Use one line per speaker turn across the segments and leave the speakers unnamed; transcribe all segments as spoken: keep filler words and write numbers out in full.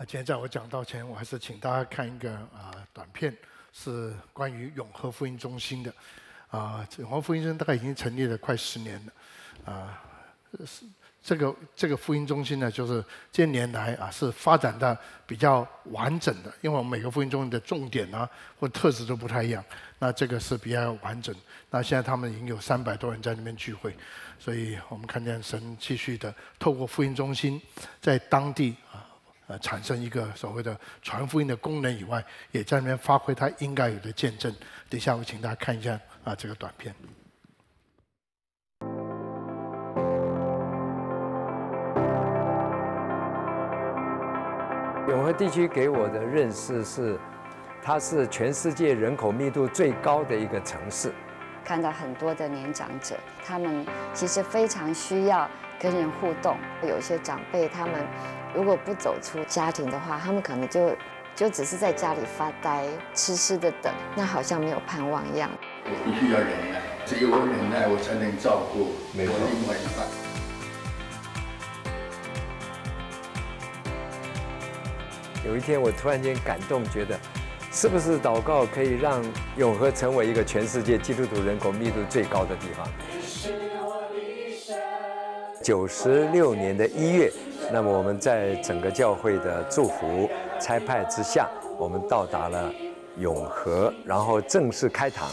今天在我讲道前，我还是请大家看一个啊、呃、短片，是关于永和福音中心的。啊、呃，永和福音中心大概已经成立了快十年了，啊、呃，是这个这个福音中心呢，就是这些年来啊是发展的比较完整的，因为我们每个福音中心的重点啊或特质都不太一样，那这个是比较完整。那现在他们已经有三百多人在那边聚会，所以我们看见神继续的透过福音中心，在当地啊。呃，产生一个所谓的传福音的功能以外，也在那边发挥它应该有的见证。等一下我请大家看一下啊这个短片。
永和地区给我的认识是，它是全世界人口密度最高的一个城市。
看到很多的年长者，他们其实非常需要跟人互动。有一些长辈他们。如果不走出家庭的话，他们可能就就只是在家里发呆、痴痴的等，那好像没有盼望一样。
我必须要忍耐，只有我忍耐，我才能照顾我另外一
半。有一天，我突然间感动，觉得是不是祷告可以让永和成为一个全世界基督徒人口密度最高的地方？九十六年的一月。那么我们在整个教会的祝福差派之下，我们到达了永和，然后正式开堂。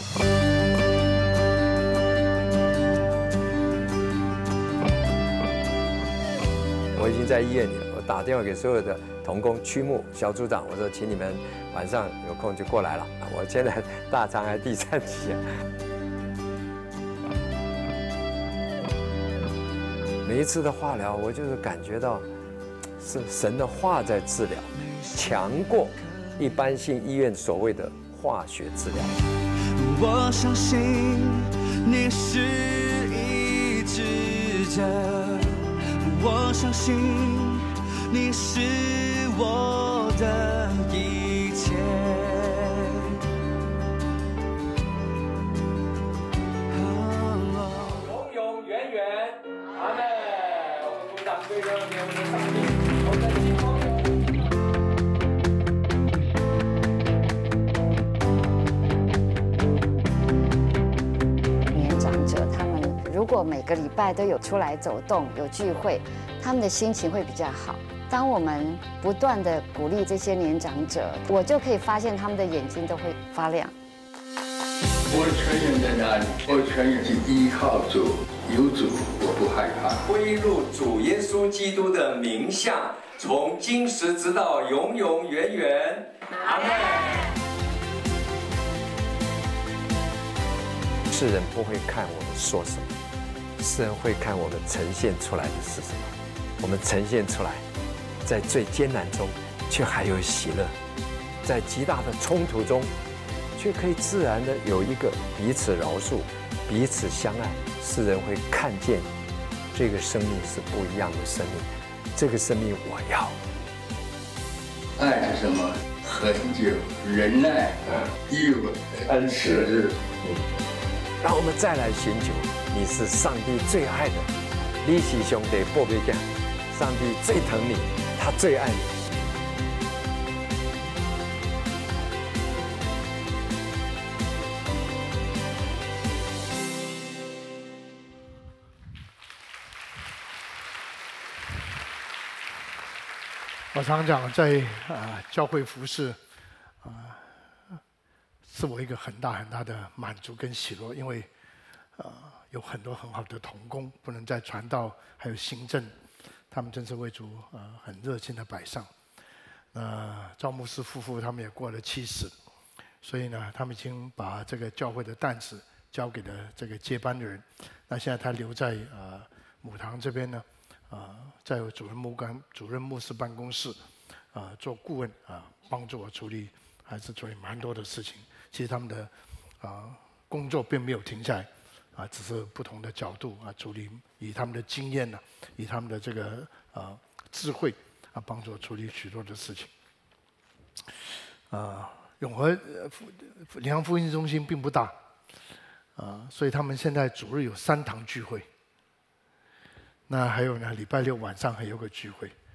我已经在医院里了，我打电话给所有的同工、区牧、小组长，我说请你们晚上有空就过来了。我现在大肠癌第三期啊。每一次的化疗，我就是感觉到是神的话在治疗，强过一般性医院所谓的化学治疗。
我相信你是医治者，我相信你是我的一切。
永永远远，阿门。为了给我们的上帝，我们的新朋
友。年长者他们如果每个礼拜都有出来走动、有聚会，他们的心情会比较好。当我们不断的鼓励这些年长者，我就可以发现他们的眼睛都会发亮。
我的泉源在哪里？我的泉源是依靠主，有主我不害怕。
归入主耶稣基督的名下，从今时直到永永远远。阿门。世人不会看我们说什么，世人会看我们呈现出来的是什么。我们呈现出来，在最艰难中，却还有喜乐；在极大的冲突中，却可以自然的有一个彼此饶恕、彼此相爱，世人会看见这个生命是不一样的生命。这个生命我要。
爱是什么？恒久、忍耐、又恩慈。
让我们再来寻求，你是上帝最爱的，你是兄弟宝贝囝，上帝最疼你，他最爱你。
我常讲，在啊、呃、教会服侍啊、呃，是我一个很大很大的满足跟喜乐，因为啊、呃、有很多很好的同工，不能在传道还有行政，他们真是为主啊、呃、很热心的摆上。那、呃、赵牧师夫妇他们也过了七十，所以呢，他们已经把这个教会的担子交给了这个接班的人。那现在他留在啊、呃、母堂这边呢。啊、呃，在主任牧干主任牧师办公室，啊、呃，做顾问啊、呃，帮助我处理，还是处理蛮多的事情。其实他们的啊、呃、工作并没有停下来，啊、呃，只是不同的角度啊、呃、处理，以他们的经验呢、啊，以他们的这个啊、呃、智慧啊，帮助我处理许多的事情。啊、呃，永和联合福音中心并不大，啊、呃，所以他们现在主日有三堂聚会。那还有呢，礼拜六晚上还有个聚会，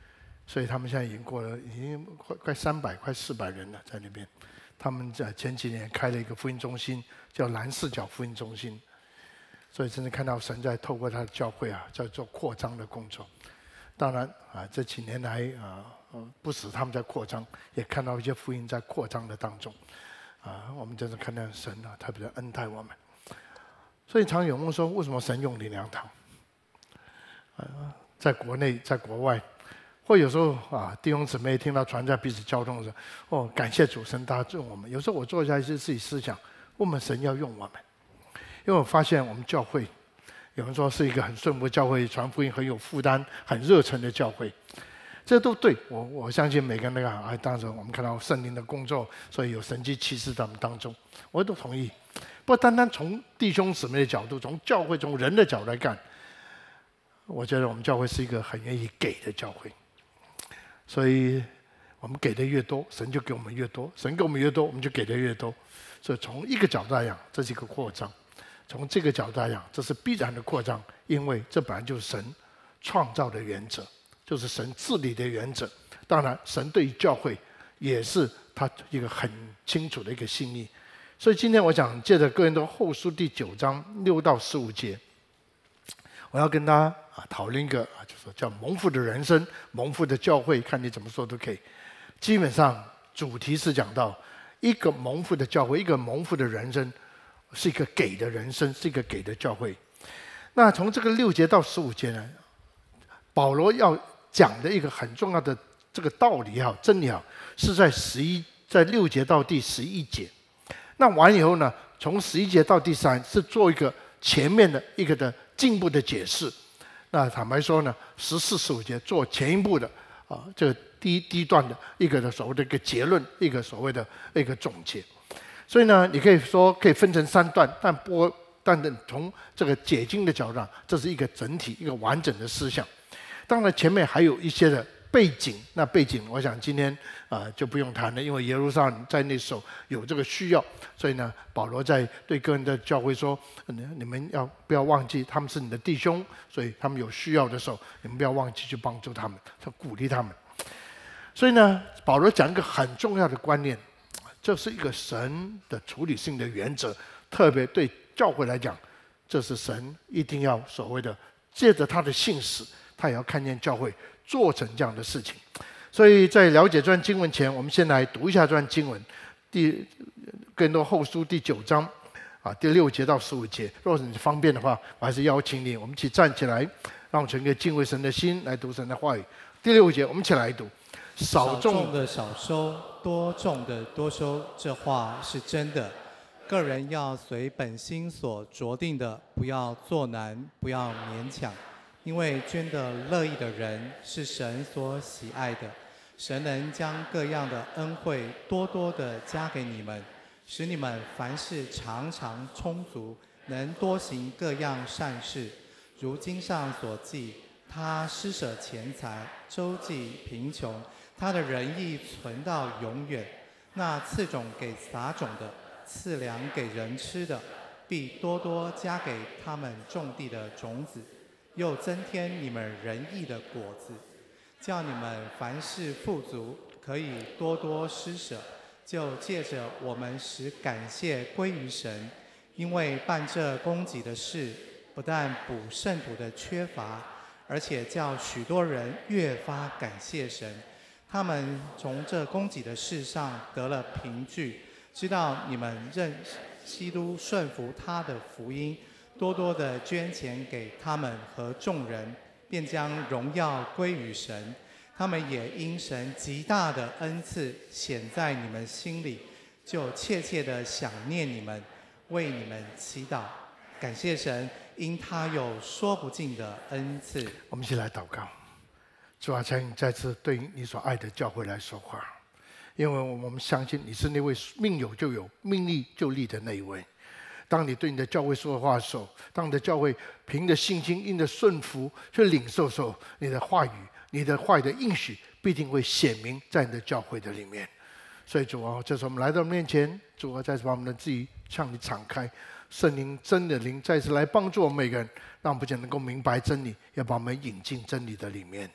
所以他们现在已经过了，已经快快三百、快四百人了在那边。他们在前几年开了一个福音中心，叫蓝四角福音中心。所以真的看到神在透过他的教会啊，在做扩张的工作。当然啊，这几年来啊，不止他们在扩张，也看到一些福音在扩张的当中。啊，我们真的看到神啊，特别的恩待我们。所以常有人说，为什么神用灵粮堂？啊，在国内，在国外。或有时候啊，弟兄姊妹听到传在彼此交通的时候，哦，感谢主神大用我们。有时候我坐下去自己思想，为什么神要用我们？因为我发现我们教会，有人说是一个很顺服的教会，传福音很有负担、很热忱的教会，这都对我我相信每个人那个啊，当时我们看到圣灵的工作，所以有神迹奇事在我们当中，我都同意。不过单单从弟兄姊妹的角度，从教会、从人的角度来看，我觉得我们教会是一个很愿意给的教会。所以我们给的越多，神就给我们越多；神给我们越多，我们就给的越多。所以从一个角度来讲，这是一个扩张；从这个角度来讲，这是必然的扩张，因为这本来就是神创造的原则，就是神治理的原则。当然，神对于教会也是他一个很清楚的一个心意。所以今天我想借着哥林多后书第九章六到十五节，我要跟大家啊讨论一个啊，就是叫蒙福的人生、蒙福的教会，看你怎么说都可以。基本上主题是讲到一个蒙福的教会，一个蒙福的人生，是一个给的人生，是一个给的教会。那从这个六节到十五节呢，保罗要讲的一个很重要的这个道理也好、真理也好，是在十一在六节到第十一节。那完以后呢，从十一节到第三是做一个前面的一个的进一步的解释。那坦白说呢，十四、十五节做前一步的啊，这个第一第一段的一个的所谓的一个结论，一个所谓的一个总结。所以呢，你可以说可以分成三段，但不但从这个解经的角度上，这是一个整体、一个完整的思想。当然，前面还有一些的背景，那背景我想今天啊、呃、就不用谈了，因为耶路撒冷在那时候有这个需要，所以呢，保罗在对个人的教会说，你们要不要忘记他们是你的弟兄，所以他们有需要的时候，你们不要忘记去帮助他们，去鼓励他们。所以呢，保罗讲一个很重要的观念，这是一个神的处理性的原则，特别对教会来讲，这是神一定要所谓的借着他的信使，他也要看见教会做成这样的事情。所以在了解这段经文前，我们先来读一下这段经文，第哥林多后书第九章啊第六节到十五节。若是你方便的话，我还是邀请你，我们一起站起来，让我存一个敬畏神的心来读神的话语。第六节，我们一起来读：
少种的少收，多种的多收，这话是真的。个人要随本心所酌定的，不要作难，不要勉强。因为捐得乐意的人是神所喜爱的，神能将各样的恩惠多多的加给你们，使你们凡事常常充足，能多行各样善事。如经上所记，他施舍钱财，周济贫穷，他的仁义存到永远。那赐种给撒种的，赐粮给人吃的，必多多加给他们种地的种子，又增添你们仁义的果子，叫你们凡事富足，可以多多施舍。就借着我们使感谢归于神，因为办这供给的事，不但补圣徒的缺乏，而且叫许多人越发感谢神。他们从这供给的事上得了凭据，知道你们认基督顺服他的福音，多多的捐钱给他们和众人，便将荣耀归于神。他们也因神极大的恩赐显在你们心里，就切切的想念你们，为你们祈祷。感谢神，因他有说不尽的恩赐。
我们一起来祷告。主啊，请你再次对你所爱的教会来说话，因为我们相信你是那位命有就有、命立就立的那一位。当你对你的教会说话的时候，当你的教会凭着信心、因着顺服去领受的时候，你的话语、你的话语的应许必定会显明在你的教会的里面。所以主啊，这时候我们来到面前，主啊，再次把我们的自己向你敞开，圣灵真的灵再次来帮助我们每个人，让我们不仅能够明白真理，要把我们引进真理的里面。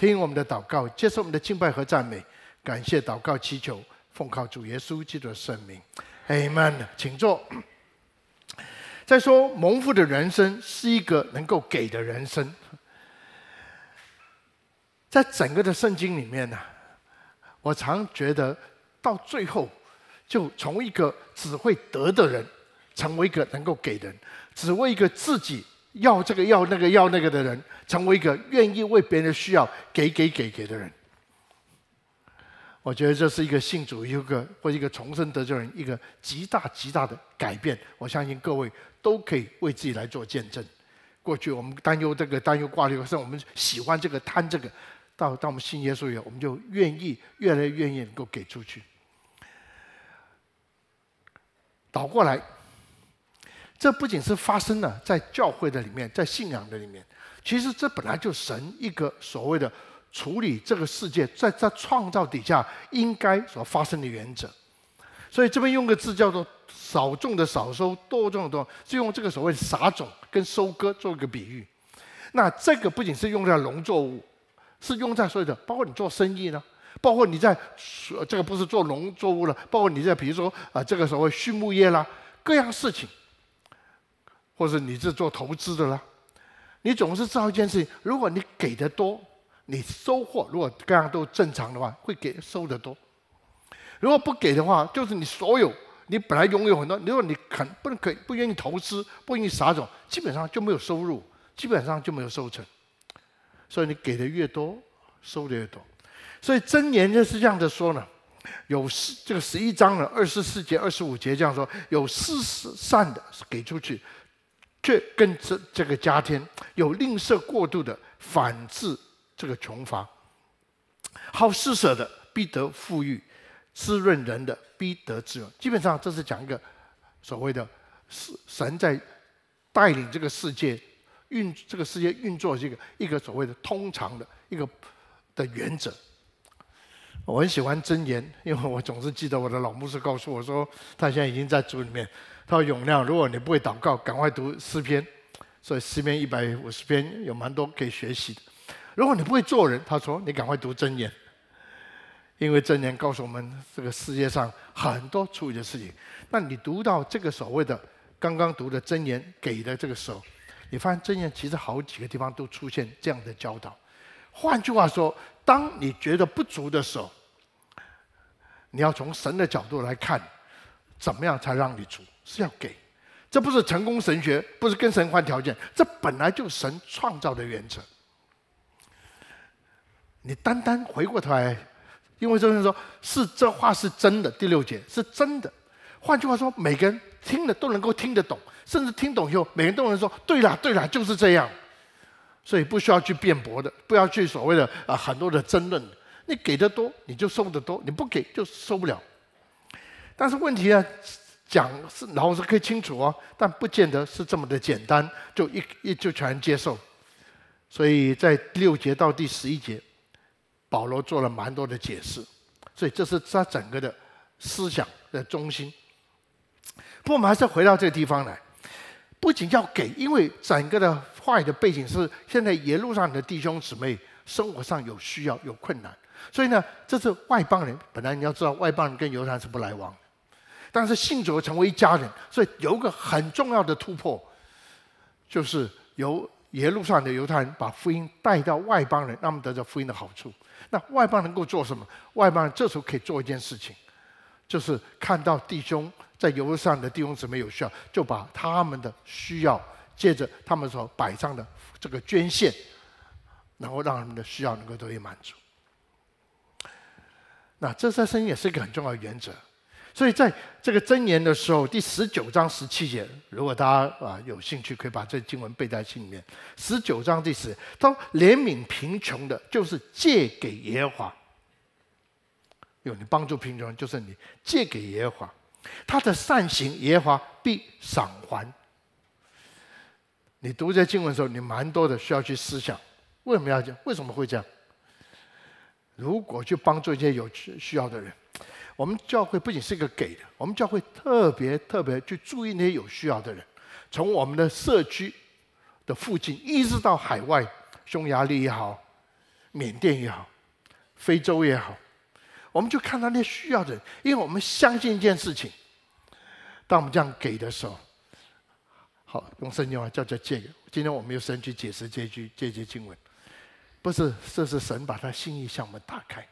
听我们的祷告，接受我们的敬拜和赞美，感谢祷告祈求，奉靠主耶稣基督的圣名 ，Amen。请坐。再说，蒙福的人生是一个能够给的人生。在整个的圣经里面呢，我常觉得到最后，就从一个只会得的人，成为一个能够给的人；只为一个自己要这个要那个要那个的人，成为一个愿意为别人的需要给给给给的人。我觉得这是一个信主一个或一个重生得救人一个极大极大的改变。我相信各位都可以为自己来做见证。过去我们担忧这个担忧挂虑，甚至我们喜欢这个贪这个，到当我们信耶稣以后，我们就愿意越来越愿意能够给出去。倒过来，这不仅是发生了在教会的里面，在信仰的里面，其实这本来就神一个所谓的处理这个世界，在他创造底下应该所发生的原则。所以这边用个字叫做少种的少收，多种的多，是用这个所谓的撒种跟收割做一个比喻。那这个不仅是用在农作物，是用在所有的，包括你做生意呢，包括你在这个不是做农作物了，包括你在比如说啊这个所谓畜牧业啦，各样事情，或者你是做投资的啦，你总是知道一件事情：如果你给的多，你收获如果各样都正常的话，会给收得多；如果不给的话，就是你所有你本来拥有很多，如果你肯不能可不愿意投资，不愿意撒种，基本上就没有收入，基本上就没有收成。所以你给的越多，收的越多。所以箴言就是这样的说呢，有这个十一章的二十四节、二十五节这样说：有施善的给出去，却跟这这个加添；有吝啬过度的，反致这个穷乏。好施舍的必得富裕，滋润人的必得滋润。基本上这是讲一个所谓的神在带领这个世界运这个世界运作这个一个所谓的通常的一个的原则。我很喜欢箴言，因为我总是记得我的老牧师告诉我说，他现在已经在主里面。他说：“永亮，如果你不会祷告，赶快读诗篇。所以诗篇一百五十篇有蛮多可以学习的。如果你不会做人，他说你赶快读箴言，因为箴言告诉我们这个世界上很多处理的事情。那你读到这个所谓的刚刚读的箴言给的这个时候，你发现箴言其实好几个地方都出现这样的教导。换句话说，当你觉得不足的时候，你要从神的角度来看，怎么样才让你足？是要给。这不是成功神学，不是跟神换条件，这本来就是神创造的原则。你单单回过头来，因为这人说是这话是真的，第六节是真的。换句话说，每个人听了都能够听得懂，甚至听懂以后，每个人都能说对啦对啦，就是这样。所以不需要去辩驳的，不要去所谓的啊很多的争论。你给的多，你就收得多；你不给就收不了。但是问题呢，讲是然后是可以清楚哦，但不见得是这么的简单，就一一就全接受。所以在第六节到第十一节，保罗做了蛮多的解释，所以这是他整个的思想的中心。不过我们还是回到这个地方来，不仅要给，因为整个的话语的背景是现在耶路撒冷的弟兄姊妹生活上有需要有困难，所以呢，这是外邦人。本来你要知道，外邦人跟犹太人是不来往的，但是信主成为一家人，所以有一个很重要的突破，就是由耶路撒冷的犹太人把福音带到外邦人，让他们得到福音的好处。那外邦人能够做什么？外邦人这时候可以做一件事情，就是看到弟兄在耶路撒冷的弟兄姊妹有需要，就把他们的需要借着他们所摆上的这个捐献，然后让他们的需要能够得以满足。那这在圣经也是一个很重要的原则。所以在这个箴言的时候，第十九章十七节，如果大家啊有兴趣，可以把这经文背在心里面。十九章第十，他说：“怜悯贫穷的，就是借给耶和华。”有你帮助贫穷人，就是你借给耶和华，他的善行，耶和华必赏还。你读这经文的时候，你蛮多的需要去思想，为什么要这样？为什么会这样？如果去帮助一些有需要的人，我们教会不仅是一个给的，我们教会特别特别去注意那些有需要的人，从我们的社区的附近，一直到海外，匈牙利也好， 缅甸也好，非洲也好，我们就看到那需要的人，因为我们相信一件事情：当我们这样给的时候，好，用圣经话叫做借给。今天我们用神去解释这句这节经文，不是，这是神把他心意向我们打开。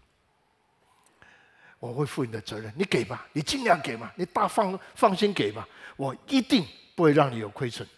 我会负你的责任，你给吧，你尽量给吧，你大放放心给吧，我一定不会让你有亏损。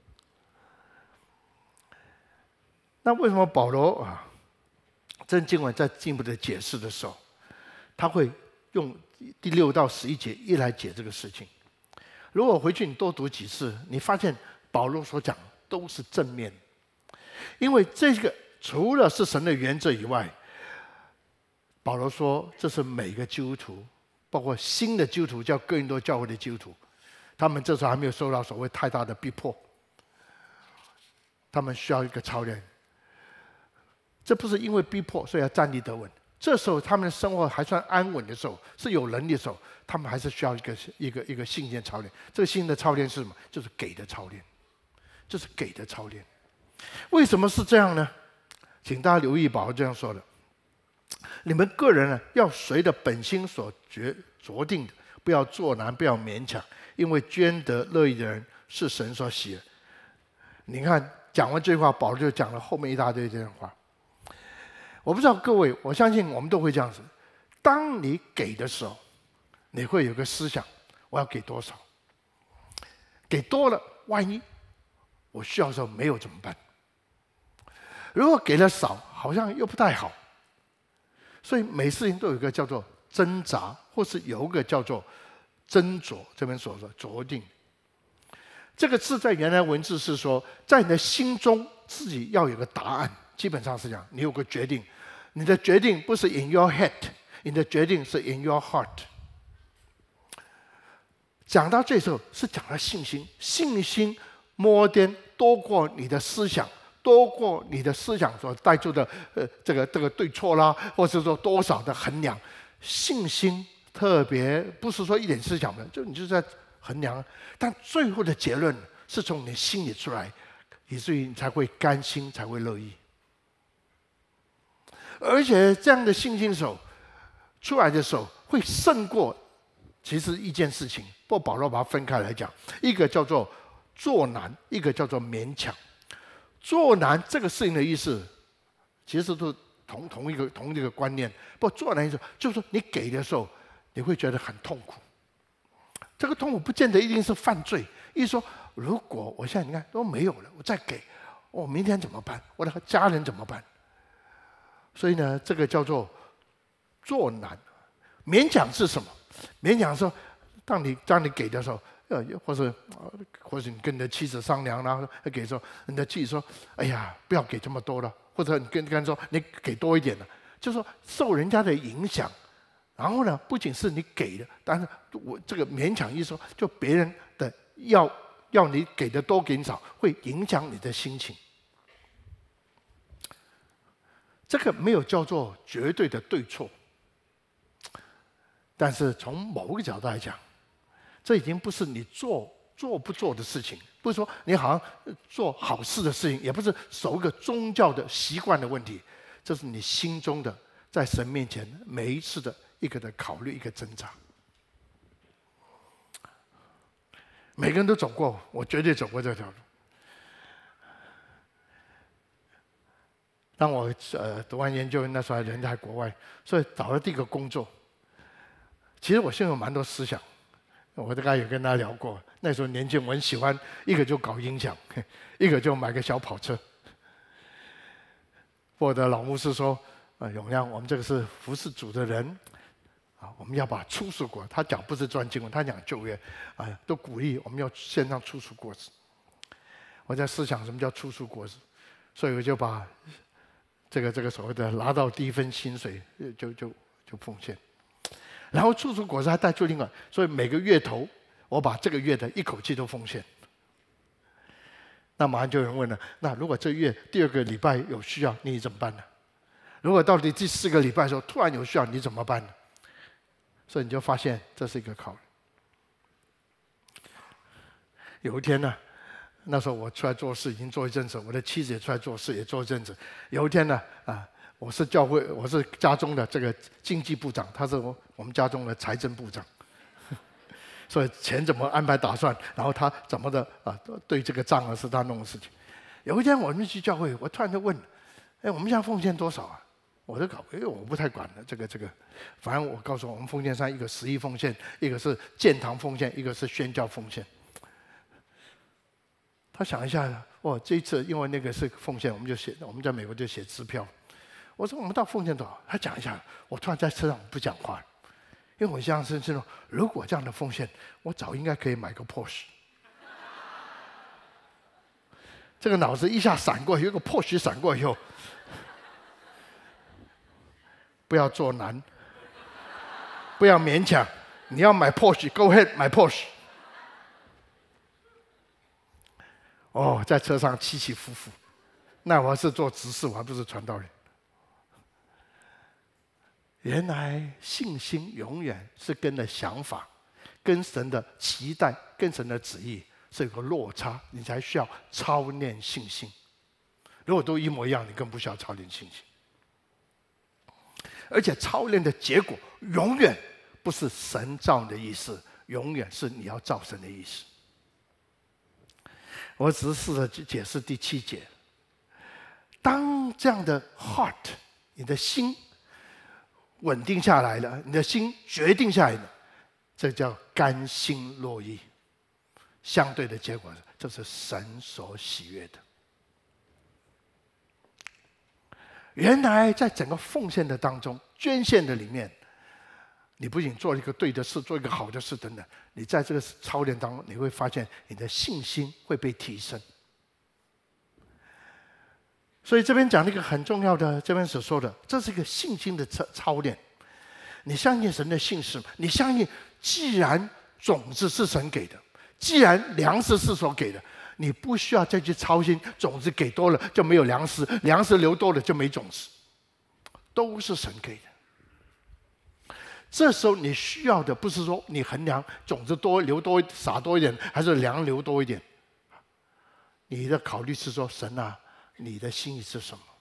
那为什么保罗啊，这经文在进一步的解释的时候，他会用第六到十一节一来解这个事情？如果回去你多读几次，你发现保罗所讲都是正面，因为这个除了是神的原则以外，保罗说这是每个基督徒，包括新的基督徒，叫哥林多教会的基督徒，他们这时候还没有受到所谓太大的逼迫，他们需要一个操练。这不是因为逼迫所以要站立得稳，这时候他们的生活还算安稳的时候，是有能力的时候，他们还是需要一个一个一个信心操练。这个信心的操练是什么？就是给的操练，就是给的操练。为什么是这样呢？请大家留意保罗这样说的：你们个人呢，要随着本心所决酌定的，不要作难，不要勉强，因为捐得乐意的人是神所喜的。你看，讲完这句话，保罗就讲了后面一大堆这样的话。我不知道各位，我相信我们都会这样子。当你给的时候，你会有个思想：我要给多少？给多了，万一我需要的时候没有怎么办？如果给的少，好像又不太好。所以每事情都有一个叫做挣扎，或是有一个叫做斟酌。这边所说酌定，这个字在原来文字是说，在你的心中自己要有个答案。基本上是这样，你有个决定，你的决定不是 in your head， 你的决定是 in your heart。讲到这时候是讲到信心，信心more than多过你的思想，多过你的思想所带出的呃这个这个对错啦，或者说多少的衡量。信心特别不是说一点思想的，就你就在衡量，但最后的结论是从你的心里出来，以至于你才会甘心，才会乐意。而且这样的信心手出来的时候，会胜过其实一件事情。不过保罗把它分开来讲，一个叫做作难，一个叫做勉强。作难这个事情的意思，其实都同同一个同一个观念。不过作难意思就是说，你给的时候，你会觉得很痛苦。这个痛苦不见得一定是犯罪，意思说，如果我现在你看都没有了，我再给，我明天怎么办？我的家人怎么办？所以呢，这个叫做作难。勉强是什么？勉强说，当你当你给的时候，呃，或者或者你跟你的妻子商量，然后给的时候，你的妻子说：“哎呀，不要给这么多了。”或者你跟跟他说：“你给多一点了。”就是说受人家的影响。然后呢，不仅是你给的，但是我这个勉强意思说，就别人的要要你给的多给你少，会影响你的心情。这个没有叫做绝对的对错，但是从某个角度来讲，这已经不是你做做不做的事情，不是说你好像做好事的事情，也不是守一个宗教的习惯的问题，这是你心中的在神面前每一次的一个的考虑，一个挣扎。每个人都走过，我绝对走过这条路。当我呃读完研究，那时候人在国外，所以找了第一个工作。其实我现在有蛮多思想，我大概有跟大家聊过。那时候年轻，我很喜欢，一个就搞音响，一个就买个小跑车。我的老牧师说：“啊、呃，永亮，我们这个是服侍主的人，啊，我们要把出熟果。他讲不是专经文，他讲旧约，啊、呃，都鼓励我们要献上出熟果子。”我在思想什么叫出熟果子，所以我就把。这个这个所谓的拿到第一份薪水就就就奉献，然后出熟果子还带出另外，所以每个月头我把这个月的一口气都奉献。那马上就有人问了：那如果这月第二个礼拜有需要，你怎么办呢？如果到底第四个礼拜的时候突然有需要，你怎么办呢？所以你就发现这是一个考虑。有一天呢。那时候我出来做事已经做一阵子，我的妻子也出来做事也做一阵子。有一天呢，啊， 我是教会，我是家中的这个经济部长，他是我们家中的财政部长，所以钱怎么安排打算，然后他怎么的啊，对这个账啊是他弄的事情。有一天我们去教会，我突然就问，哎，我们现在奉献多少啊？我就搞，因为我不太管了，这个这个，反正我告诉我们奉献上一个十一奉献，一个是建堂奉献，一个是宣教奉献。他想一下，哦，这一次因为那个是奉献，我们就写，我们在美国就写支票。我说我们到奉献多少？他讲一下，我突然在车上不讲话，因为我想是这种，如果这样的奉献，我早应该可以买个 Porsche。这个脑子一下闪过，有一个 Porsche 闪过以后，不要做难，不要勉强，你要买 Porsche，Go ahead 买 Porsche。哦，在车上起起伏伏，那我是做执事，我还不是传道人。原来信心永远是跟着想法、跟神的期待、跟神的旨意是有个落差，你才需要操练信心。如果都一模一样，你更不需要操练信心。而且操练的结果永远不是神造你的意思，永远是你要照神的意思。我只是试着解释第七节。当这样的 heart， 你的心稳定下来了，你的心决定下来了，这叫甘心乐意。相对的结果，这是神所喜悦的。原来在整个奉献的当中、捐献的里面，你不仅做一个对的事，做一个好的事等等，你在这个操练当中，你会发现你的信心会被提升。所以这边讲了一个很重要的，这边所说的，这是一个信心的操操练。你相信神的信实，你相信既然种子是神给的，既然粮食是所给的，你不需要再去操心种子给多了就没有粮食，粮食留多了就没种子，都是神给的。这时候你需要的不是说你衡量种子多留多撒多一点，还是粮留多一点，你的考虑是说，神啊，你的心意是什么？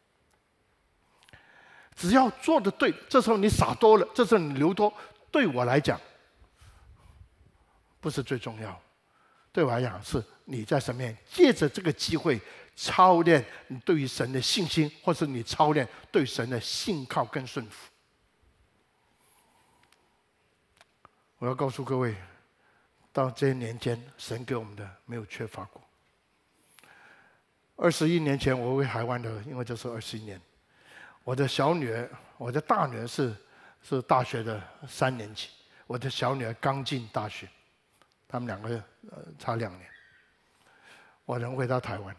只要做得对，这时候你撒多了，这时候你留多，对我来讲不是最重要。对我来讲，是你在神面借着这个机会操练你对于神的信心，或是你操练对神的信靠跟顺服。我要告诉各位，到这些年间，神给我们的没有缺乏过。二十一年前，我为台湾的，因为这是二十一年。我的小女儿，我的大女儿是是大学的三年级，我的小女儿刚进大学，他们两个呃差两年。我能回到台湾，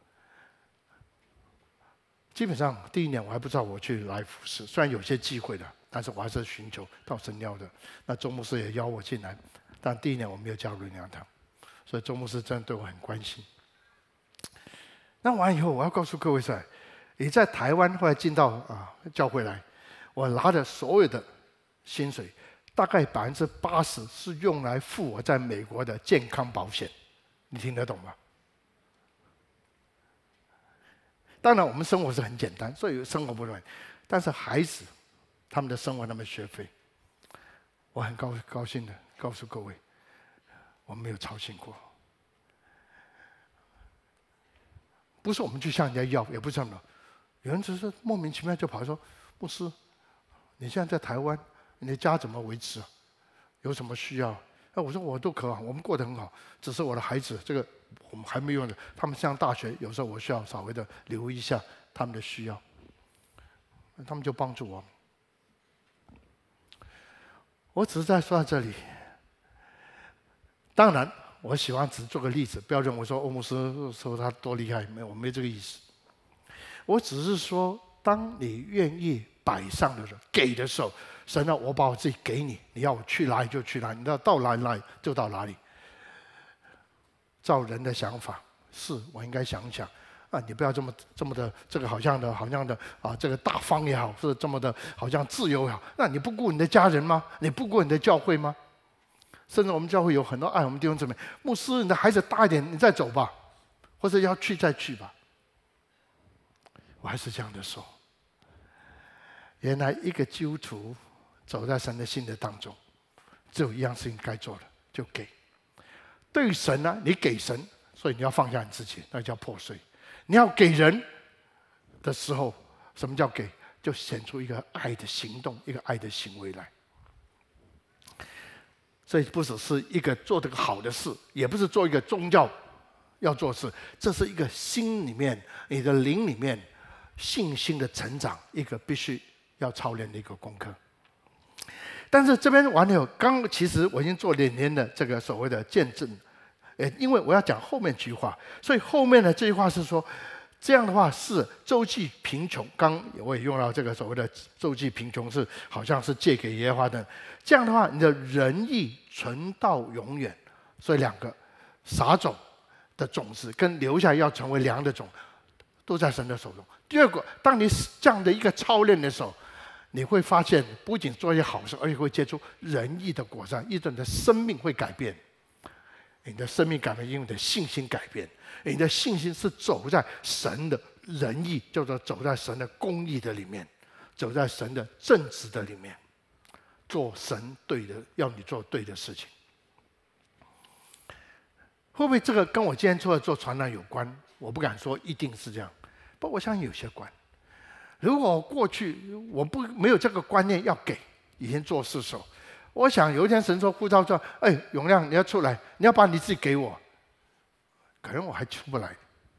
基本上第一年我还不知道我去来服侍，虽然有些机会的，但是我还是寻求到神要的。那周牧师也邀我进来，但第一年我没有加入灵粮堂，所以周牧师真的对我很关心。那完以后，我要告诉各位说，你在台湾后来进到啊教会来，我拿的所有的薪水，大概百分之八十是用来付我在美国的健康保险，你听得懂吗？当然，我们生活是很简单，所以生活不容易。但是孩子他们的生活，他们的学费，我很高高兴的告诉各位，我们没有操心过。不是我们去向人家要，也不是什么，有人只是莫名其妙就跑来说：“牧师，你现在在台湾，你的家怎么维持啊？有什么需要？”哎，我说我都可好，我们过得很好，只是我的孩子这个我们还没用的，他们上大学，有时候我需要稍微的留意一下他们的需要，他们就帮助我。我只是在说到这里，当然。我喜欢只做个例子，不要认为说欧牧师说他多厉害，没有，我没这个意思。我只是说，当你愿意摆上的时候，给的时候，神啊，我把我自己给你，你要我去哪里就去哪里，你要到哪里哪里就到哪里。照人的想法，是我应该想想啊，你不要这么这么的这个好像的好像的啊，这个大方也好，是这么的好像自由也好，那你不顾你的家人吗？你不顾你的教会吗？甚至我们教会有很多爱我们弟兄姊妹，牧师，你的孩子大一点，你再走吧，或者要去再去吧。我还是这样的说， 原来一个基督徒走在神的心的当中，只有一样事情该做的，就给。对神呢，你给神，所以你要放下你自己，那叫破碎。你要给人的时候，什么叫给？就显出一个爱的行动，一个爱的行为来。所以不只是一个做这个好的事，也不是做一个宗教要做事，这是一个心里面、你的灵里面信心的成长，一个必须要操练的一个功课。但是这边完了，刚其实我已经做两年的这个所谓的见证，呃，因为我要讲后面这句话，所以后面的这句话是说，这样的话是周济贫穷。刚我也用到这个所谓的周济贫穷，是好像是借给耶和华的。这样的话，你的仁义存到永远。所以两个撒种的种子跟留下要成为粮的种，都在神的手中。第二个，当你这样的一个操练的时候，你会发现，不仅做一些好事，而且会结出仁义的果实，一种的生命会改变。你的生命改变，因为你的信心改变。你的信心是走在神的仁义，叫做走在神的公义的里面，走在神的正直的里面，做神对的，要你做对的事情。会不会这个跟我今天出来做传道有关？我不敢说一定是这样，不过我相信有些关。如果过去我不没有这个观念要给，以前做事的时候，我想有一天神说呼召说：“哎，永亮，你要出来，你要把你自己给我。”可能我还出不来，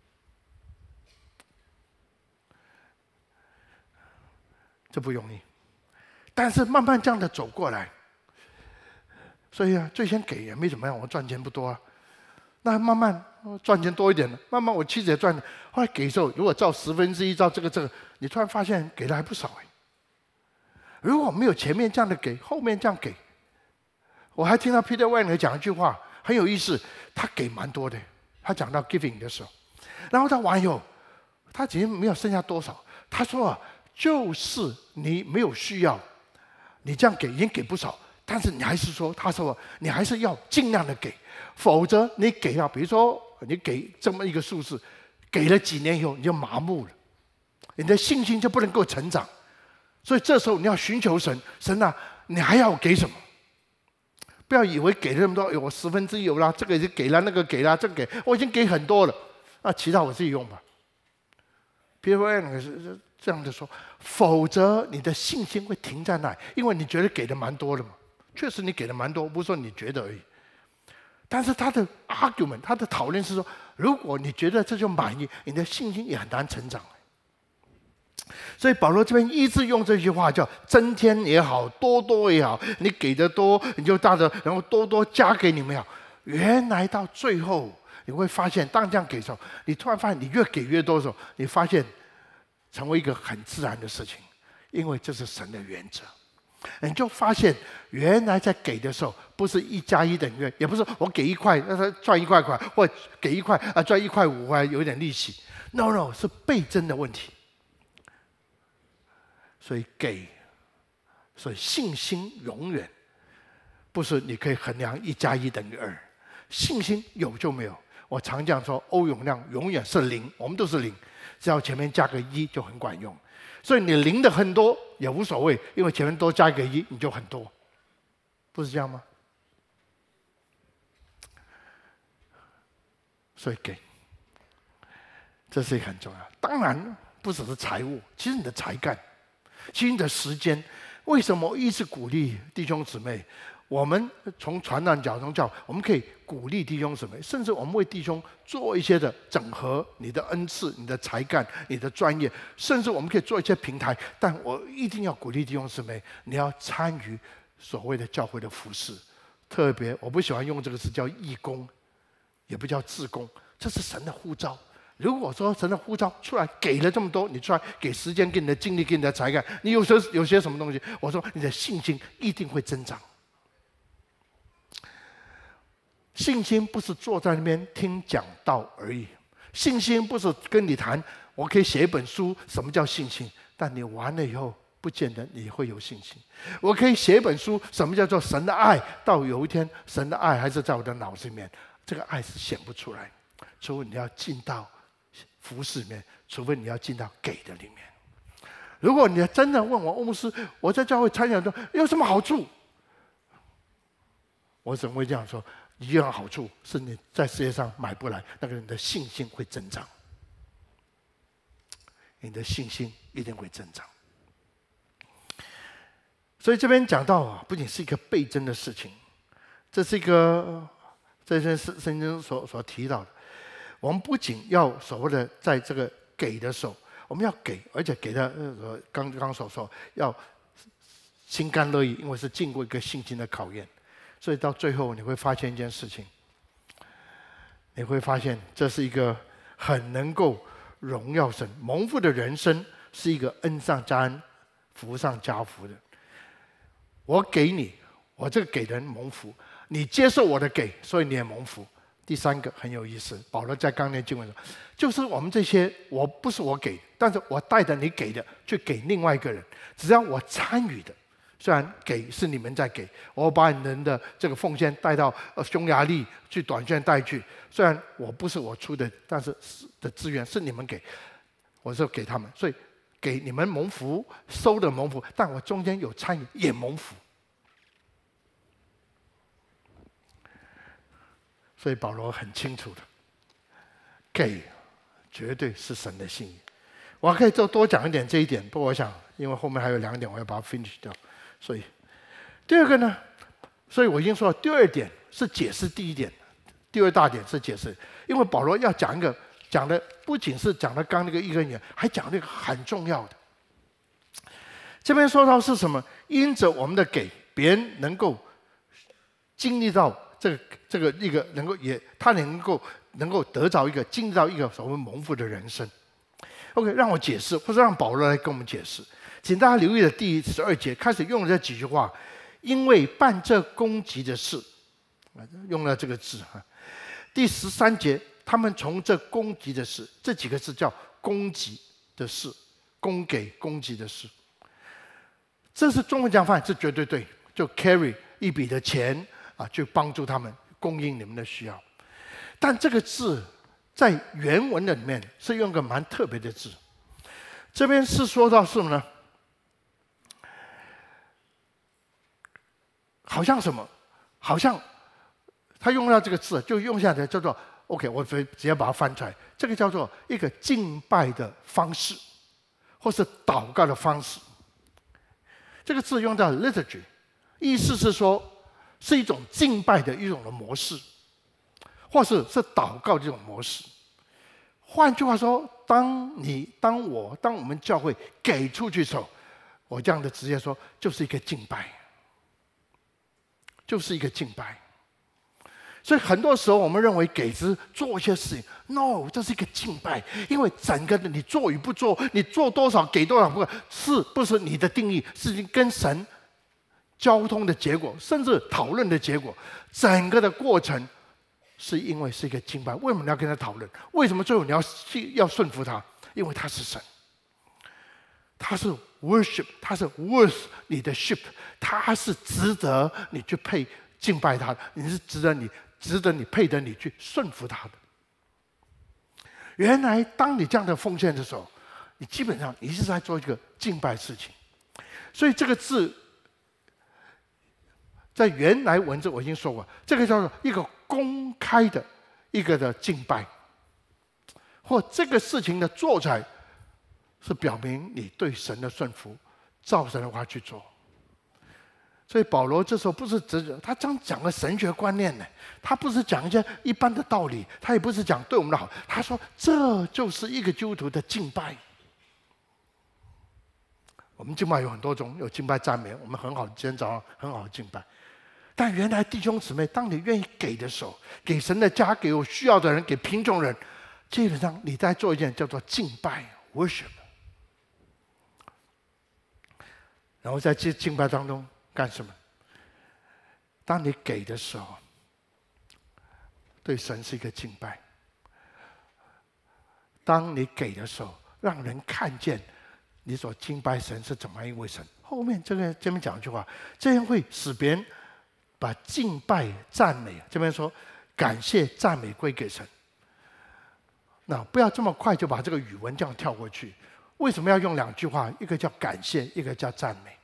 这不容易。但是慢慢这样的走过来，所以啊，最先给也没怎么样，我赚钱不多啊。那慢慢赚钱多一点了，慢慢我妻子也赚了。后来给的时候，如果照十分之一，照这个这个，你突然发现给的还不少哎。如果没有前面这样的给，后面这样给，我还听到 Peter Wagner 讲一句话很有意思，他给蛮多的。他讲到 giving 的时候，然后他完以后，他已经没有剩下多少。他说啊，就是你没有需要，你这样给已经给不少，但是你还是说，他说你还是要尽量的给，否则你给了，比如说你给这么一个数字，给了几年以后你就麻木了，你的信心就不能够成长。所以这时候你要寻求神，神啊，你还要给什么？不要以为给了那么多，我十分之一有啦，这个也给了，那个给了，这个给，我已经给很多了，那其他我自己用吧。Peter Wagner是这样的说，否则你的信心会停在那，因为你觉得给的蛮多的嘛，确实你给的蛮多，不是说你觉得而已。但是他的 argument， 他的讨论是说，如果你觉得这就满意，你的信心也很难成长。所以保罗这边一直用这句话叫增添也好，多多也好，你给的多你就大的，然后多多加给你们好。原来到最后你会发现，当这样给的时候，你突然发现你越给越多的时候，你发现成为一个很自然的事情，因为这是神的原则。你就发现原来在给的时候，不是一加一等于二，也不是我给一块让他赚一块块，或给一块啊赚一块五块有点利息。No no， 是倍增的问题。所以给，所以信心永远不是你可以衡量一加一等于二，信心有就没有。我常讲说，欧永亮永远是零，我们都是零，只要前面加个一就很管用。所以你零的很多也无所谓，因为前面多加一个一，你就很多，不是这样吗？所以给，这是很重要。当然不只是财务，其实你的才干。其实你的时间，为什么我一直鼓励弟兄姊妹？我们从传道角度讲，我们可以鼓励弟兄姊妹，甚至我们为弟兄做一些的整合，你的恩赐、你的才干、你的专业，甚至我们可以做一些平台。但我一定要鼓励弟兄姊妹，你要参与所谓的教会的服事。特别我不喜欢用这个词叫义工，也不叫志工，这是神的呼召。如果说神的呼召出来给了这么多，你出来给时间、给你的精力、给你的才干，你有些有些什么东西？我说你的信心一定会增长。信心不是坐在那边听讲道而已，信心不是跟你谈我可以写一本书，什么叫信心？但你完了以后，不见得你会有信心。我可以写一本书，什么叫做神的爱？到有一天，神的爱还是在我的脑子里面，这个爱是显不出来，除非你要进到服事里面，除非你要进到给的里面。 如果你真的问我欧牧师，我在教会参与中有什么好处？我只会这样说：一样好处是你在世界上买不来，那个人的信心会增长。你的信心一定会增长。所以这边讲到啊，不仅是一个倍增的事情，这是一个这些圣圣经所所提到的。我们不仅要所谓的在这个给的时候，我们要给，而且给的呃刚刚所说要心甘乐意，因为是经过一个信心的考验。所以到最后你会发现一件事情，你会发现这是一个很能够荣耀神、蒙福的人生，是一个恩上加恩、福上加福的。我给你，我这个给人蒙福，你接受我的给，所以你也蒙福。第三个很有意思，保罗在刚才经文说，就是我们这些，我不是我给，但是我带着你给的去给另外一个人，只要我参与的。虽然给是你们在给，我把你们的这个奉献带到匈牙利去短宣带去，虽然我不是我出的，但是的资源是你们给，我是给他们，所以给你们蒙福，收的蒙福，但我中间有参与也蒙福。所以保罗很清楚的，给绝对是神的心意。我还可以多多讲一点这一点，不过我想因为后面还有两点，我要把它 finish 掉。所以第二个呢，所以我已经说了，第二点是解释第一点，第二大点是解释，因为保罗要讲一个讲的不仅是讲的刚那个一个人，还讲那个很重要的。这边说到是什么？因着我们的给，别人能够经历到这个这个一个能够也他能够能够得着一个经历到一个所谓蒙福的人生。OK， 让我解释，或者让保罗来跟我们解释。请大家留意的第十二节开始用了这几句话，因为办这攻击的事，用了这个字哈。第十三节，他们从这攻击的事，这几个字叫攻击的事，供给攻击的事。这是中文讲法，这绝对对，就 carry 一笔的钱啊，去帮助他们供应你们的需要。但这个字在原文的里面是用个蛮特别的字，这边是说到什么呢？好像什么？好像他用到这个字，就用下来叫做 OK， 我直接把它翻出来，这个叫做一个敬拜的方式，或是祷告的方式。这个字用到 liturgy， 意思是说是一种敬拜的一种的模式，或是是祷告这种模式。换句话说，当你、当我、当我们教会给出去的时候，我这样的直接说，就是一个敬拜，就是一个敬拜。所以很多时候我们认为给之做一些事情 ，no， 这是一个敬拜，因为整个的你做与不做，你做多少给多少，不是不是你的定义，是跟神交通的结果，甚至讨论的结果，整个的过程。是因为是一个敬拜，为什么你要跟他讨论？为什么最后你要要顺服他？因为他是神，他是 worship， 他是 worth 你的 ship， 他是值得你去配敬拜他的，你是值得你值得你配得你去顺服他的。原来当你这样的奉献的时候，你基本上你是在做一个敬拜事情，所以这个字在原来文字我已经说过，这个叫做一个公开的一个的敬拜，或这个事情的做出来是表明你对神的顺服，照神的话去做。所以保罗这时候不是只他这样讲了神学观念呢，他不是讲一些一般的道理，他也不是讲对我们的好，他说这就是一个基督徒的敬拜。我们敬拜有很多种，有敬拜赞美，我们很好，今天早上很好的敬拜。但原来弟兄姊妹，当你愿意给的时候，给神的家，给有需要的人，给贫穷人，基本上你在做一件叫做敬拜 worship。然后在这敬拜当中干什么？当你给的时候，对神是一个敬拜。当你给的时候，让人看见你所敬拜神是怎么样一位神。后面这个这边讲一句话，这样会使别人把敬拜赞美，这边说感谢赞美归给神。那不要这么快就把这个语文这样跳过去。 为什么要用两句话？一个叫感谢，一个叫赞美。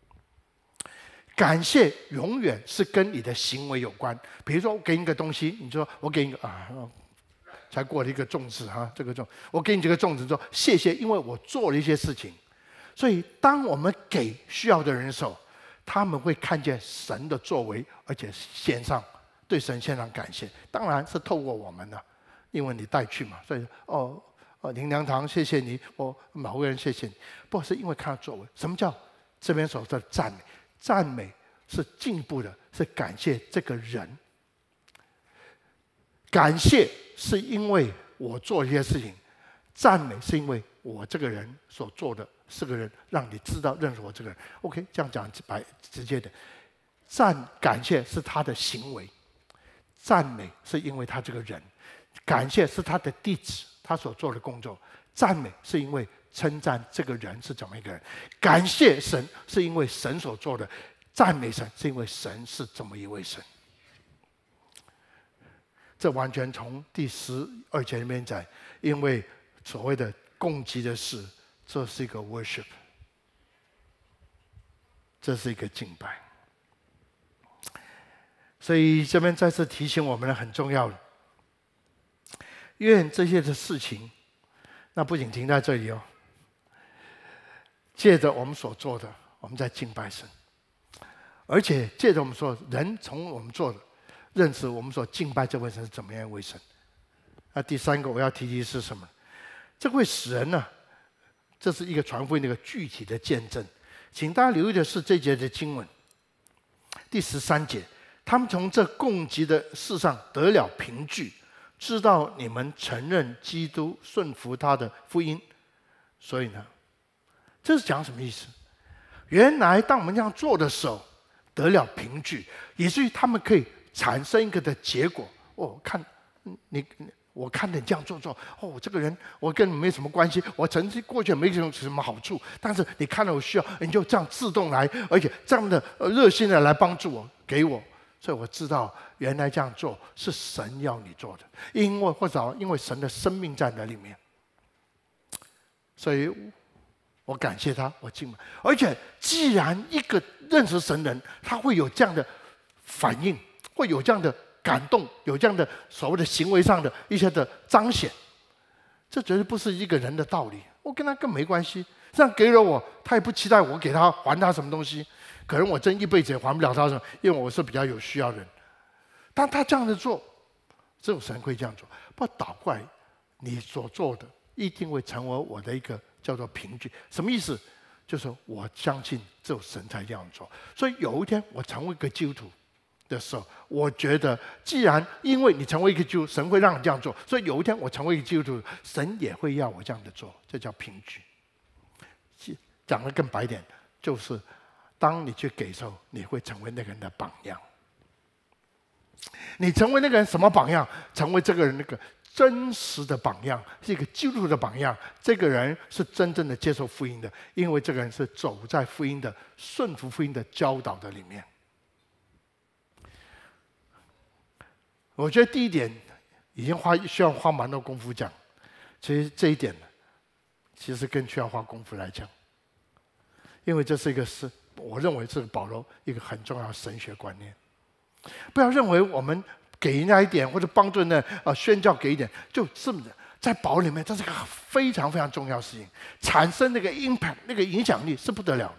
感谢永远是跟你的行为有关。比如说，我给你一个东西，你说我给你个啊，才过了一个粽子哈、啊，这个粽，我给你这个粽子说谢谢，因为我做了一些事情。所以，当我们给需要的人的时候，他们会看见神的作为，而且献上对神献上感谢。当然是透过我们的，因为你带去嘛，所以哦哦，林良堂谢谢你，我某个人谢谢你，不是因为看到作为。什么叫这边所说的赞美？赞美是进步的，是感谢这个人。感谢是因为我做一些事情，赞美是因为我这个人所做的是个人，让你知道认识我这个人。OK， 这样讲白直接的，赞感谢是他的行为，赞美是因为他这个人，感谢是他的地址，他所做的工作，赞美是因为称赞这个人是怎么一个人，感谢神是因为神所做的，赞美神是因为神是这么一位神。这完全从第十二节里面讲，因为所谓的供给的事，这是一个 worship， 这是一个敬拜。所以这边再次提醒我们很重要的，愿这些的事情，那不仅停在这里哦，借着我们所做的，我们在敬拜神，而且借着我们说人从我们做的，认识我们所敬拜这位神是怎么样一位神。那第三个我要提及是什么？这会使人呢，这是一个传福音的一个具体的见证。请大家留意的是这节的经文，第十三节，他们从这供给的事上得了凭据，知道你们承认基督，顺服他的福音。所以呢，这是讲什么意思？原来当我们这样做的时候，得了凭据，以至于他们可以产生一个的结果。哦，看你，我看你这样做做，哦，我这个人我跟你没什么关系，我曾经过去没什么什么好处，但是你看到我需要，你就这样自动来，而且这样的热心的来帮助我，给我，所以我知道原来这样做是神要你做的，因为或者因为神的生命在那里面，所以我感谢他，我敬拜。而且既然一个认识神人，他会有这样的反应，会有这样的感动，有这样的所谓的行为上的一些的彰显，这绝对不是一个人的道理。我跟他更没关系，这样给了我，他也不期待我给他还他什么东西，可能我真一辈子也还不了他什么，因为我是比较有需要的人。但他这样子做，只有神会这样做。不倒过来，你所做的一定会成为我的一个叫做凭据。什么意思？就是我相信只有神才这样做。所以有一天我成为一个基督徒的时候，我觉得既然因为你成为一个基督徒，神会让你这样做，所以有一天我成为一个基督徒，神也会要我这样的做，这叫凭据。讲得更白一点，就是当你去给的时候，你会成为那个人的榜样。你成为那个人什么榜样？成为这个人那个真实的榜样，是一个基督徒的榜样。这个人是真正的接受福音的，因为这个人是走在福音的顺服福音的教导的里面。我觉得第一点已经花需要花蛮多功夫讲，其实这一点呢，其实更需要花功夫来讲，因为这是一个是我认为是保罗一个很重要的神学观念。不要认为我们给人家一点或者帮助人家呃宣教给一点，就是在保罗里面，这是个非常非常重要的事情，产生那个 impact 那个影响力是不得了的。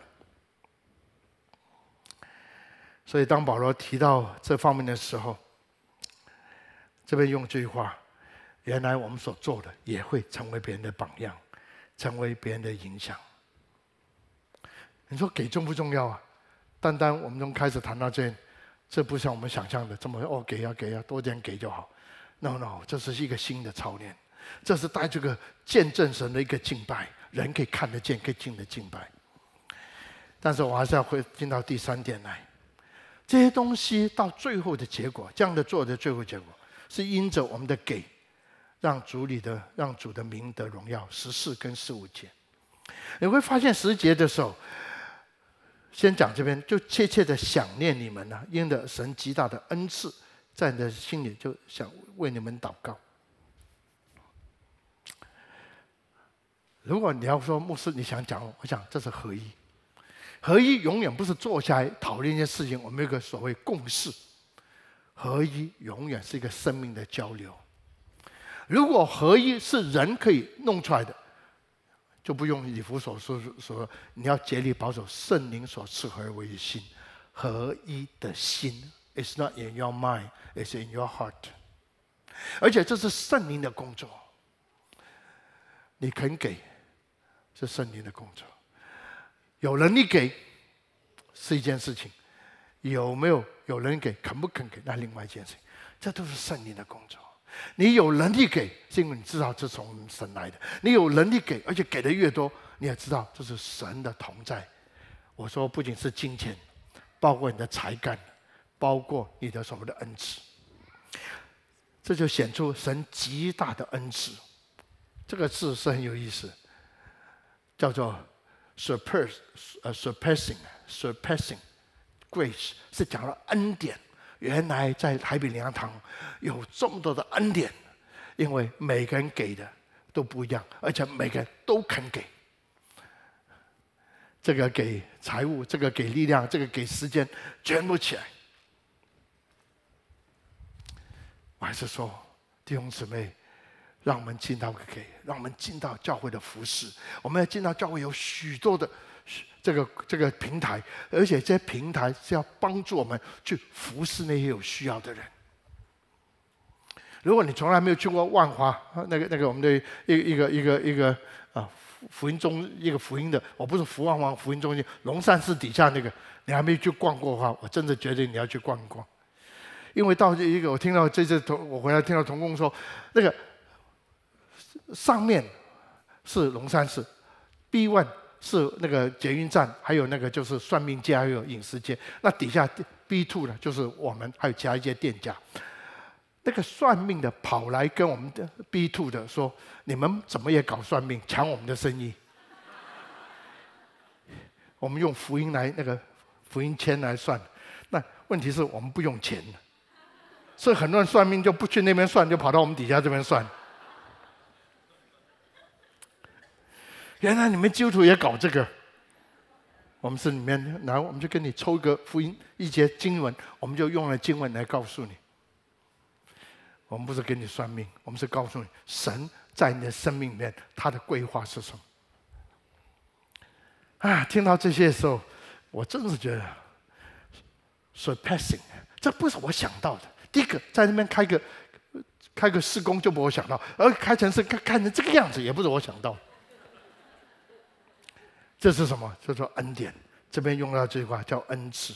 所以当保罗提到这方面的时候，这边用这句话，原来我们所做的也会成为别人的榜样，成为别人的影响。你说给重不重要啊？单单我们从开始谈到这，这不像我们想象的这么哦给啊给啊，多点给就好。No no， 这是一个新的操练，这是带这个见证神的一个敬拜，人可以看得见、可以听的敬拜。但是我还是要回进到第三点来，这些东西到最后的结果，这样的做的最后结果，是因着我们的给，让主里的让主的名得荣耀。十四跟十五节，你会发现十节的时候，先讲这边，就切切的想念你们啊，因着神极大的恩赐，在你的心里就想为你们祷告。 如果你要说牧师你想讲，我想这是合一。合一永远不是坐下来讨论一件事情，我们有个所谓共识。合一永远是一个生命的交流。如果合一是人可以弄出来的，就不用以弗所说说你要竭力保守圣灵所赐合而为一心，合一的心。It's not in your mind, it's in your heart。而且这是圣灵的工作，你肯给是圣灵的工作。有能力给是一件事情，有没有有人给，肯不肯给，那另外一件事情。这都是圣灵的工作。你有能力给，是因为你知道这是从神来的。你有能力给，而且给的越多，你也知道这是神的同在。我说不仅是金钱，包括你的才干，包括你的所谓的恩赐，这就显出神极大的恩赐。这个字是很有意思，叫做 surpass， 呃 surpassing surpassing grace， 是讲了恩典。原来在台北灵粮堂有这么多的恩典，因为每个人给的都不一样，而且每个人都肯给。这个给财物，这个给力量，这个给时间，全部起来。我还是说，弟兄姊妹，让我们进到给，让我们进到教会的服事。我们要进到教会有许多的这个这个平台，而且这些平台是要帮助我们去服侍那些有需要的人。如果你从来没有去过万华那个那个我们的一一个一个一个啊福音中一个福音的，我不是福旺王福音中心龙山寺底下那个，你还没去逛过的话，我真的觉得你要去逛一逛。因为到一个我听到这次同我回来听到同工说，那个上面是龙山寺 ，B 一 是那个捷运站，还有那个就是算命街，还有饮食街。那底下 B 二 呢，就是我们还有其他一些店家。那个算命的跑来跟我们的 B 二 的说：“你们怎么也搞算命，抢我们的生意？”我们用福音来那个福音签来算，那问题是我们不用钱，所以很多人算命就不去那边算，就跑到我们底下这边算。原来你们基督徒也搞这个，我们是里面，然后我们就跟你抽一个福音一节经文，我们就用了经文来告诉你。我们不是给你算命，我们是告诉你神在你的生命里面他的规划是什么。啊，听到这些的时候，我真是觉得 surpassing， 这不是我想到的。第一个在那边开个开个事工就不我想到，而开成是看看成这个样子也不是我想到的。这是什么？叫做恩典。这边用到这句话叫恩赐。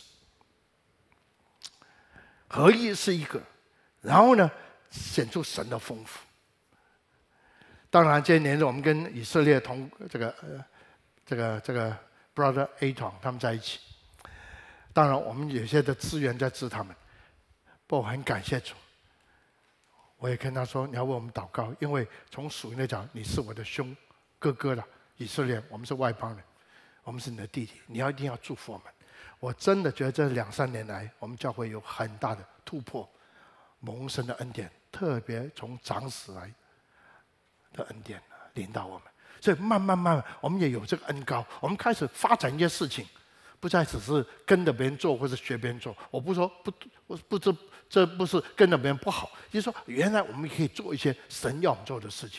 合一是一个，然后呢，显出神的丰富。当然，这些年我们跟以色列同这个呃这个这个 Brother A 团他们在一起。当然，我们有些的资源在支他们，不过我很感谢主。我也跟他说，你要为我们祷告，因为从属灵来讲，你是我的兄哥哥了。以色列，我们是外邦人。我们是你的弟弟，你要一定要祝福我们。我真的觉得这两三年来，我们教会有很大的突破，蒙神的恩典，特别从长子来的恩典领导我们。所以慢慢慢慢，我们也有这个恩膏，我们开始发展一些事情，不再只是跟着别人做或者学别人做。我不说不，不不这这不是跟着别人不好，就是说原来我们可以做一些神要我们做的事情，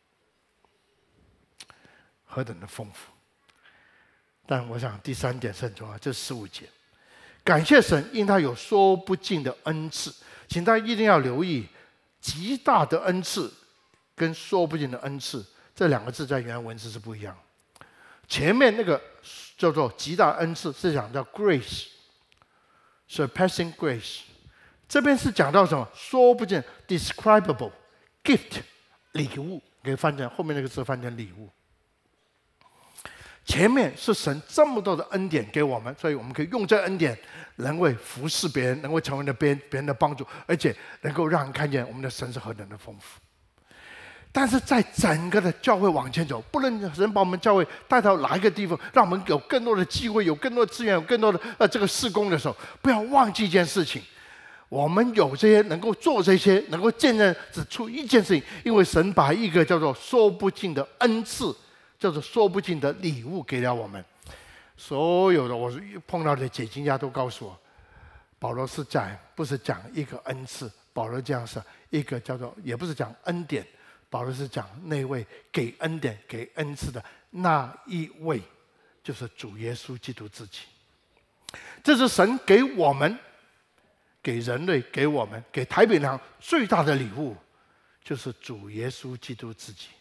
何等的丰富！但我想第三点是很重要，这是十五节。感谢神，因他有说不尽的恩赐，请大家一定要留意，极大的恩赐跟说不尽的恩赐这两个字在原来文字是不一样。前面那个叫做极大恩赐是讲到 grace， surpassing grace， 这边是讲到什么？说不尽 describable gift 礼物，可以翻成后面那个字翻成礼物。前面是神这么多的恩典给我们，所以我们可以用这恩典能为服侍别人，能够成为了别人别人的帮助，而且能够让人看见我们的神是何等的丰富。但是在整个的教会往前走，不论神把我们教会带到哪一个地方，让我们有更多的机会，有更多的资源，有更多的呃这个事工的时候，不要忘记一件事情：我们有这些能够做这些，能够见证，只出一件事情，因为神把一个叫做说不尽的恩赐。 叫做说不尽的礼物给了我们。所有的我碰到的解经家都告诉我，保罗是讲不是讲一个恩赐，保罗这样是一个叫做也不是讲恩典，保罗是讲那位给恩典给恩赐的那一位，就是主耶稣基督自己。这是神给我们给人类给我们给台北堂最大的礼物，就是主耶稣基督自己。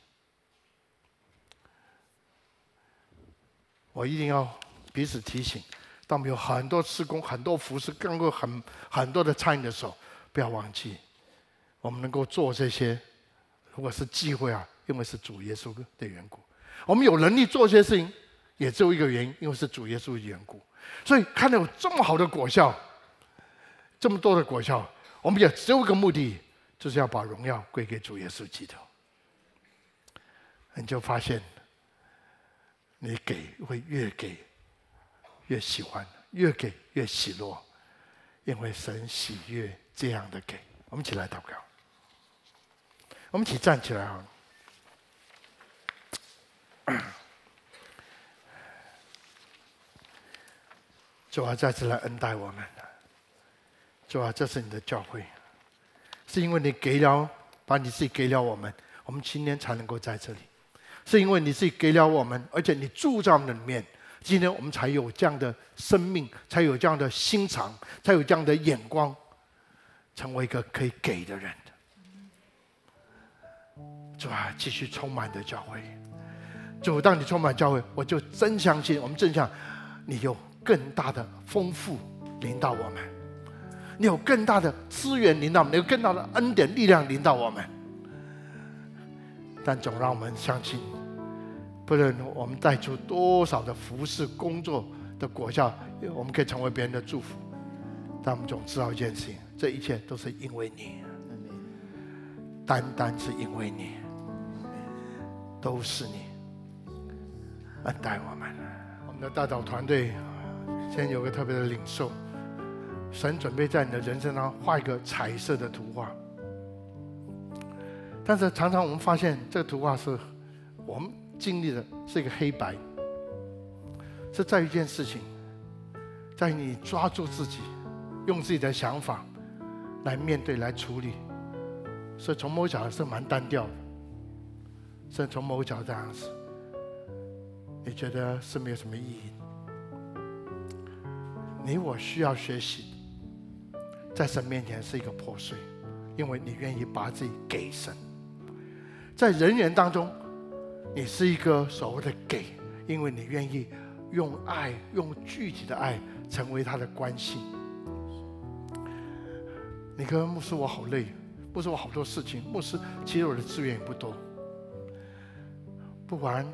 我一定要彼此提醒，当我们有很多事工很多服事干过很很多的参与的时候，不要忘记我们能够做这些，如果是机会啊，因为是主耶稣的缘故。我们有能力做这些事情也只有一个原因，因为是主耶稣的缘故。所以看到有这么好的果效，这么多的果效，我们也只有一个目的，就是要把荣耀归给主耶稣基督。你就发现你给会越给越喜欢，越给越喜乐，因为神喜悦这样的给。我们一起来祷告，我们一起站起来好了。主啊，再次来恩待我们。主啊，这是你的教会，是因为你给了，把你自己给了我们，我们今天才能够在这里。是因为你自己给了我们，而且你住在我们里面，今天我们才有这样的生命，才有这样的心肠，才有这样的眼光，成为一个可以给的人。主啊，继续充满的教会。主，当你充满教会，我就真相信，我们真相，你有更大的丰富临到我们，你有更大的资源临到我们，你有更大的恩典力量临到我们。但总让我们相信，不论我们带出多少的服事工作的果效，我们可以成为别人的祝福，但我们总知道一件事情，这一切都是因为你，单单是因为你，都是你恩待我们。我们的大导团队今天有个特别的领受，神准备在你的人生上画一个彩色的图画。但是常常我们发现，这个图画是我们经历的是一个黑白，是在于一件事情，在于你抓住自己，用自己的想法来面对、来处理，所以从某个角度是蛮单调的，甚至从某个角度这样子，你觉得是没有什么意义。你我需要学习，在神面前是一个破碎，因为你愿意把自己给神。在人缘当中，你是一个所谓的给，因为你愿意用爱，用具体的爱成为他的关系。你跟牧师我好累，牧师我好多事情，牧师其实我的资源也不多。不然，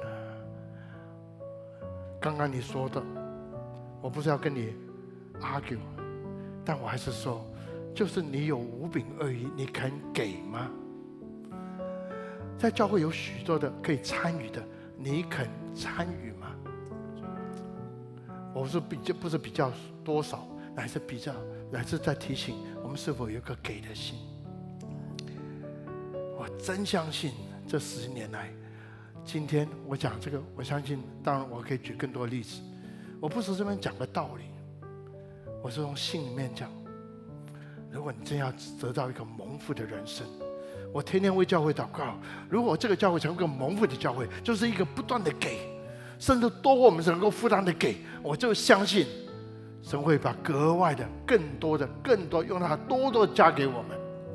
刚刚你说的，我不是要跟你 argue， 但我还是说，就是你有五饼二鱼，你肯给吗？在教会有许多的可以参与的，你肯参与吗？我是比较不是比较多少，乃是比较乃是在提醒我们是否有一个给的心。我真相信这十年来，今天我讲这个，我相信，当然我可以举更多例子。我不是这边讲个道理，我是从心里面讲。如果你真要得到一个蒙福的人生，我天天为教会祷告。如果这个教会成为一个蒙福的教会，就是一个不断的给，甚至多过我们能够负担的给，我就相信神会把格外的、更多的、更多用它多多加给我们，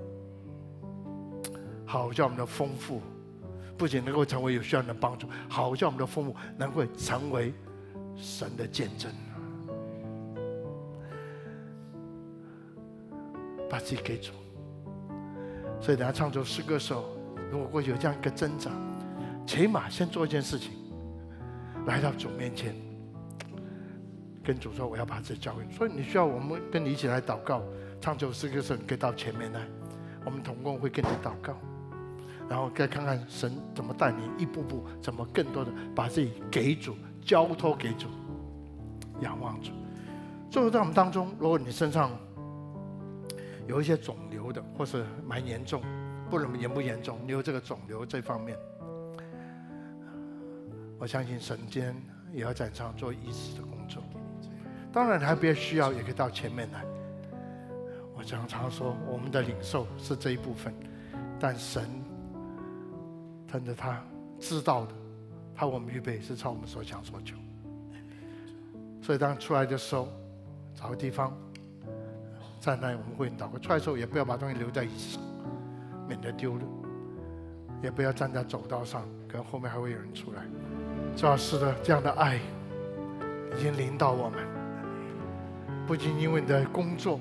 好叫我们的丰富不仅能够成为有需要人的帮助，好叫我们的丰富能够成为神的见证。把自己给主。所以等下唱这首诗歌的时候，如果过去有这样一个挣扎，起码先做一件事情，来到主面前，跟主说我要把这交给你。所以你需要我们跟你一起来祷告，唱这首诗歌的时候，你可以到前面来，我们同工会跟你祷告，然后再看看神怎么带你一步步，怎么更多的把自己给主，交托给主，仰望主。最后在我们当中，如果你身上有一些肿瘤的，或是蛮严重，不论严不严重，你有这个肿瘤这方面， 我相信神今天也要在场做医治的工作。当然，还别需要也可以到前面来。我常常说，我们的领受是这一部分，但神真的他知道的，他为我们预备是超我们所想所求。所以当出来的时候，找个地方站那，我们会祷告。出来的时候也不要把东西留在椅子上，免得丢了；也不要站在走道上，可能后面还会有人出来。主要是的，这样的爱已经临到我们，不仅因为你的工作，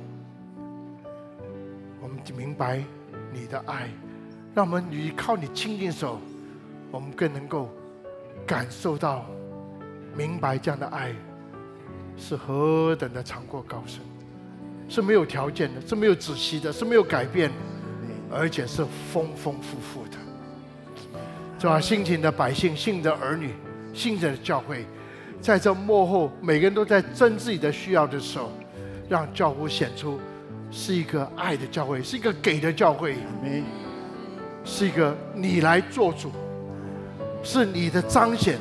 我们明白你的爱，让我们与靠你亲近的时候，我们更能够感受到、明白这样的爱是何等的长阔高深，是没有条件的，是没有止息的，是没有改变的，而且是丰丰富富的。是吧？辛勤的百姓、信的儿女、信的教会，在这幕后，每个人都在争自己的需要的时候，让教会显出是一个爱的教会，是一个给的教会，是一个你来做主，是你的彰显，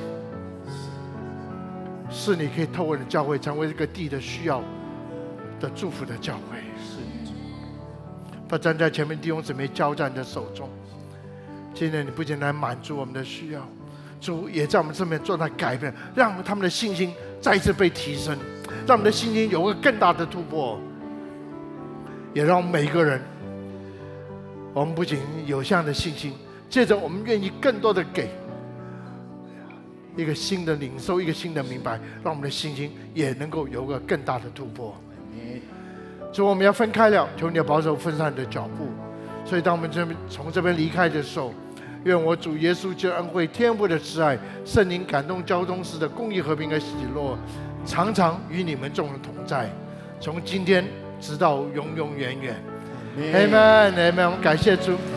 是你可以透过你的教会成为这个地的需要的祝福的教会。他站在前面弟兄姊妹交战的手中，今天你不仅来满足我们的需要，主也在我们这边做到改变，让他们的信心再一次被提升，让我们的信心有个更大的突破，也让每个人，我们不仅有这样的信心，接着我们愿意更多的给一个新的领受，一个新的明白，让我们的信心也能够有个更大的突破。主，我们要分开了，求你要保守分散的脚步。所以当我们这边从这边离开的时候，愿我主耶稣基督恩惠、天父的慈爱、圣灵感动交通时的公义、和平和喜乐，常常与你们众人同在，从今天直到永永远远。Amen，Amen。我们感谢主。